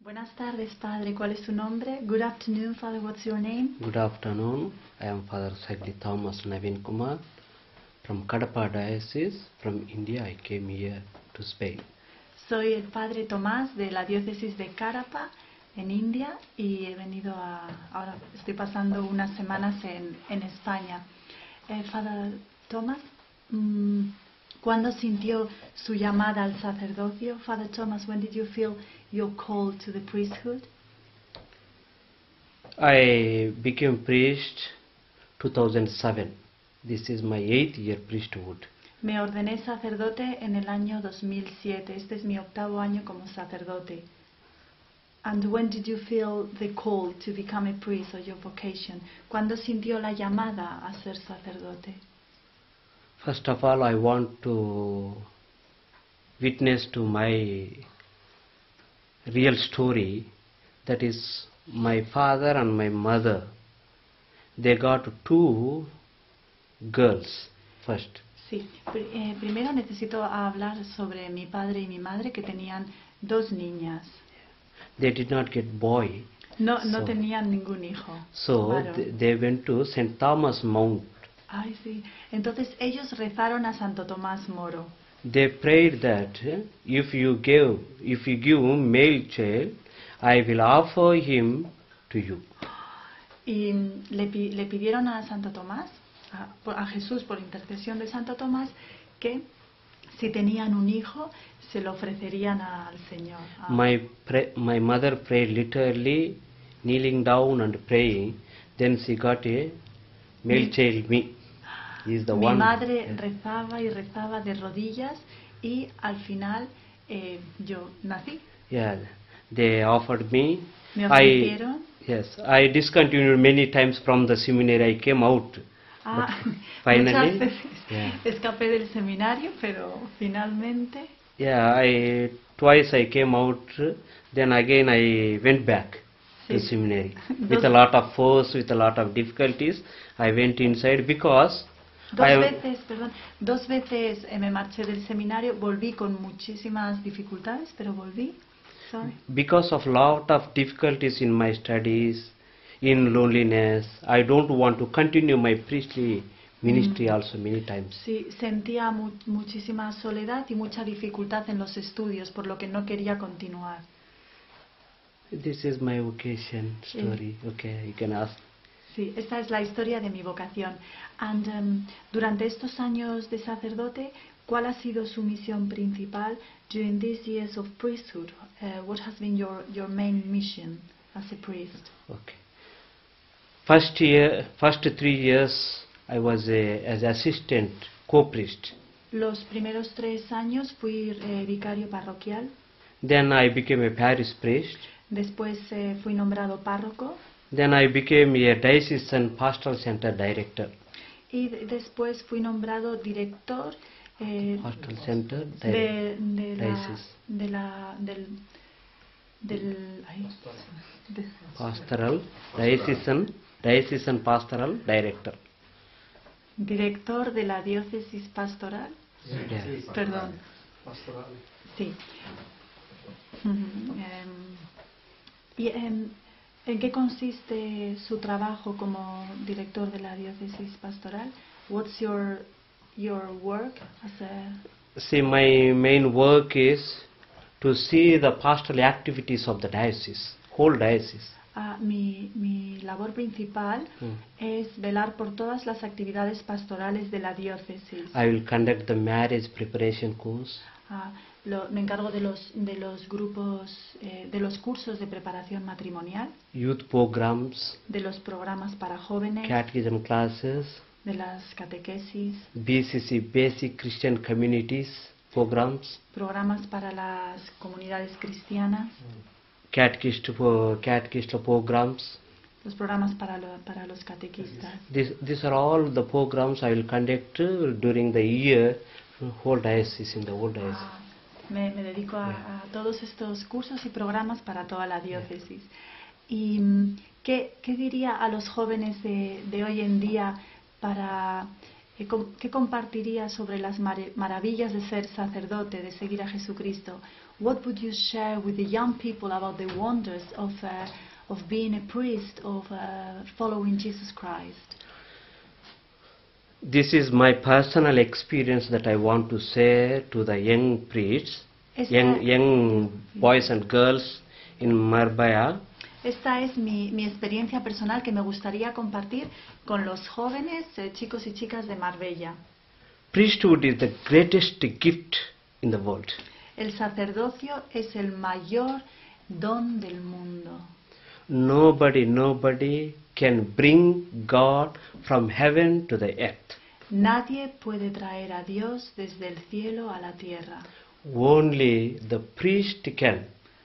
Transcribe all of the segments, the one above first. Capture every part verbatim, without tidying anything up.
Buenas tardes, Padre. ¿Cuál es su nombre? Good afternoon, Father. What's your name? Good afternoon. I am Father Sagli Thomas Navin Kumar from Kadapa Diocese. From India, I came here to Spain. Soy el Padre Tomás de la diócesis de Karapa, en India, y he venido a... Ahora estoy pasando unas semanas en, en España. Eh, Father Thomas, mm, ¿cuándo sintió su llamada al sacerdocio? Father Thomas, when did you feel your call to the priesthood? I became priest two thousand seven. This is my eighth year priesthood. Me ordené sacerdote en el año dos mil siete. Este es mi octavo año como sacerdote. And when did you feel the call to become a priest or your vocation? ¿Cuándo sintió la llamada a ser sacerdote? First of all, I want to witness to my real story. That is, my father and my mother, they got two girls first. Sí, pr- eh, primero necesito hablar sobre mi padre y mi madre que tenían dos niñas. They did not get boy. No, no So- tenían ningún hijo. So varón. th- they went to Saint Thomas Mount. Ay, sí. Entonces ellos rezaron a Santo Tomás Moro. They prayed that eh, if you give, if you give male child, I will offer him to you. Y mm, le, pi- le pidieron a Santo Tomás, a, por- a Jesús por intercesión de Santo Tomás, que si tenían un hijo se lo ofrecerían al Señor. a- My pra- my mother prayed literally, kneeling down and praying. Then she got a male Mi- child. Me, he is the Mi one. madre Yeah. rezaba y rezaba de rodillas y al final eh, yo nací. Yeah, they offered me. Me I ofrecieron. yes, I discontinued many times from the seminary. I came out. Ah, Finally, muchas veces yeah. escapé del seminario, pero finalmente Yeah, I twice I came out, then again I went back to Sí. seminary. Dos- With a lot of force, with a lot of difficulties, I went inside because dos I am, veces, perdón, dos veces eh, me marché del seminario, volví con muchísimas dificultades, pero volví. Sorry. because of lot of difficulties in my studies, in loneliness. I don't want to continue my priestly ministry Mm. also many times. Sí, sentía mu- muchísima soledad y mucha dificultad en los estudios, por lo que no quería continuar. This is my vocation story. Okay, you can ask. Sí, esta es la historia de mi vocación. And, um, durante estos años de sacerdote, ¿cuál ha sido su misión principal during these years of priesthood? Uh, what has been your, your main mission as a priest? Okay. First year, first three years, I was a, as assistant co-priest. Los primeros tres años fui eh, vicario parroquial, Then I became a parish priest. después eh, fui nombrado párroco Then I became a diocesan pastoral center director. y de- después fui nombrado director eh, Pastoral center de, director. de la, Diocese. de la, del, del, ay, de- Pastoral, diocesan, diocesan pastoral director. director de la diócesis pastoral. Yeah. Perdón. Sí. Ujú, em, ¿Y em, en qué consiste su trabajo como director de la diócesis pastoral? What's your your work as a See, my main work is to see the pastoral activities of the diocese, whole diocese. ah, mi, mi labor principal Hmm. es velar por todas las actividades pastorales de la diócesis. I will conduct the marriage preparation course. Ah, lo- me encargo de los de los grupos eh, de los cursos de preparación matrimonial, Youth programs, de los programas para jóvenes, catechism classes, de las catequesis, B C C, Basic Christian Communities programs, programas para las comunidades cristianas, catechist, pro- catechist programs. los programas para, lo- para los catequistas. This, these are all the programs I will conduct uh, during the year, whole diocese, in the whole diocese. Ah, me, me dedico a, a todos estos cursos y programas para toda la diócesis. ¿Y mm, qué, qué diría a los jóvenes de, de hoy en día para... eh, com- ¿Qué compartiría sobre las mare- maravillas de ser sacerdote, de seguir a Jesucristo? what would you share with the young people about the wonders of uh, of being a priest, of uh, following Jesus Christ? This is my personal experience that I want to share to the young priests, Esta, young, young boys and girls in Marbella. Esta es mi, mi experiencia personal que me gustaría compartir con los jóvenes, eh, chicos y chicas de Marbella. Priesthood is the greatest gift in the world. El sacerdocio es el mayor don del mundo. Nobody, nobody can bring God from heaven to the earth. Nadie puede traer a Dios desde el cielo a la tierra. Only the priest can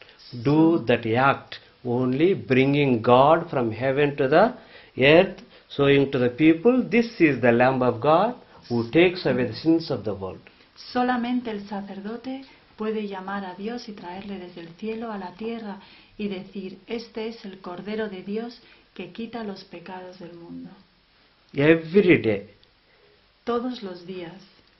do that act, only bringing God from heaven to the earth, showing to the people, this is the Lamb of God who takes away the sins of the world. Solamente el sacerdote puede llamar a Dios y traerle desde el cielo a la tierra y decir, este es el Cordero de Dios que quita los pecados del mundo. Every day, todos los días,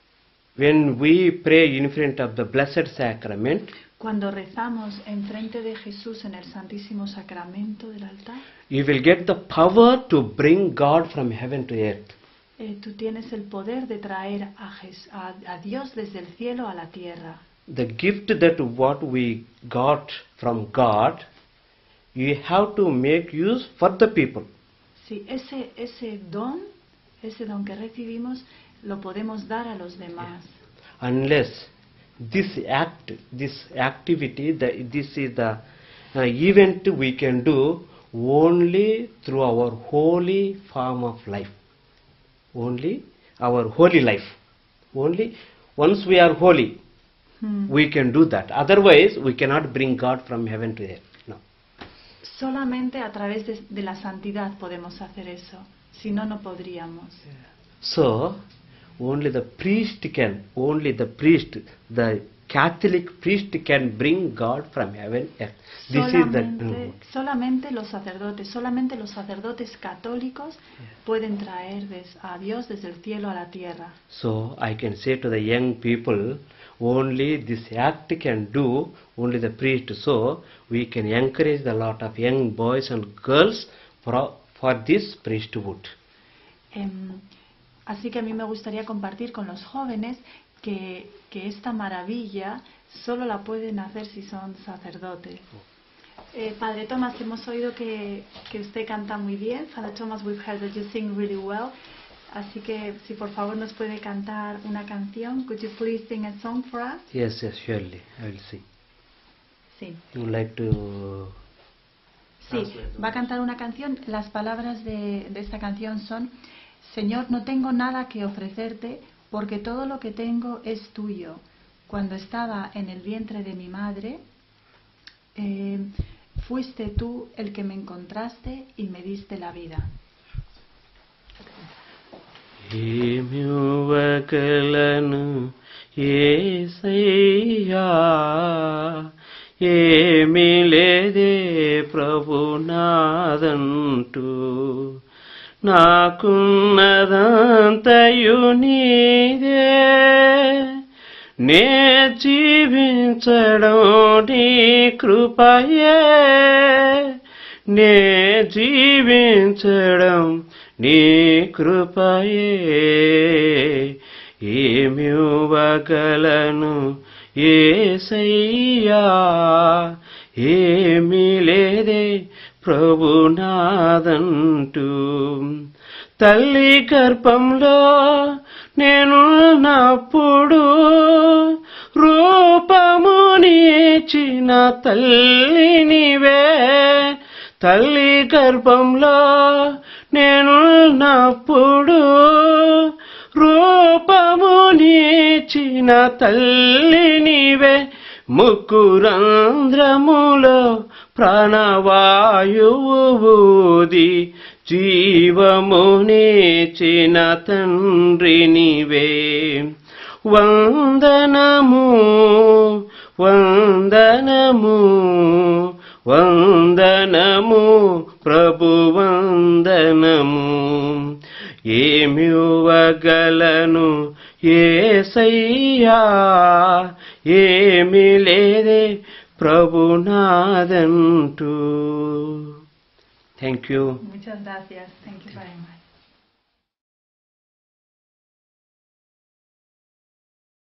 when we pray in front of the Blessed Sacrament, cuando rezamos en frente de Jesús en el Santísimo Sacramento del altar, you will get the power to bring God from heaven to earth. Eh, tú tienes el poder de traer a, Jes a, a Dios desde el cielo a la tierra. The gift that what we got from God, you have to make use for the people. Sí, ese, ese don, ese don que recibimos, lo podemos dar a los demás. Yeah. Unless this act, this activity, the, this is the uh, event we can do only through our holy form of life. Only our holy life. Only once we are holy, hmm. we can do that. Otherwise, we cannot bring God from heaven to earth. No. Solamente a través de, de la santidad podemos hacer eso. Si no, no podríamos. Yeah. So, only the priest can, only the priest, the Catholic priest can bring God from heaven earth. This solamente, is the, uh, solamente los sacerdotes, solamente los sacerdotes católicos yeah. pueden traer des, a Dios desde el cielo a la tierra. So I can say to the young people, only this act can do, only the priest. So we can encourage a lot of young boys and girls for, for this priesthood. Um, así que a mí me gustaría compartir con los jóvenes que, que esta maravilla solo la pueden hacer si son sacerdotes. Eh, Padre Thomas, hemos oído que, que usted canta muy bien. Father Thomas, we've heard that you sing really well. Así que si por favor nos puede cantar una canción. Could you please sing a song for us? Yes, yes, surely, I will sing. Sí. You would like to... Sí, va a cantar una canción. Las palabras de, de esta canción son: Señor, no tengo nada que ofrecerte, porque todo lo que tengo es tuyo. Cuando estaba en el vientre de mi madre, eh, fuiste tú el que me encontraste y me diste la vida. Emiuvagalanu Yesaya Emilede Prabhunadantu నాకున్నదంతయు నీదే నే జీవించడం నీ కృపయే నే జీవించడం నీ కృపయే ఏమివ్వగలను యేసయ్యా ఏమీ లేదే ప్రభునాదంటూ తల్లి గర్భంలో నేనున్నప్పుడు రూపమునిచ్చిన తల్లి నీవే తల్లి గర్భంలో నేనున్నప్పుడు రూపమునిచ్చిన తల్లి నీవే ముక్కురంధ్రములో ప్రాణవాయువు ఊది జీవమునిచ్చిన తండ్రి నీవే వందనము వందనము వందనము ప్రభు వందనము ఏమివ్వగలను యేసయ్యా ఏమీ లేదే ప్రభునాదంటూ. Thank you. Muchas gracias. Thank you very much.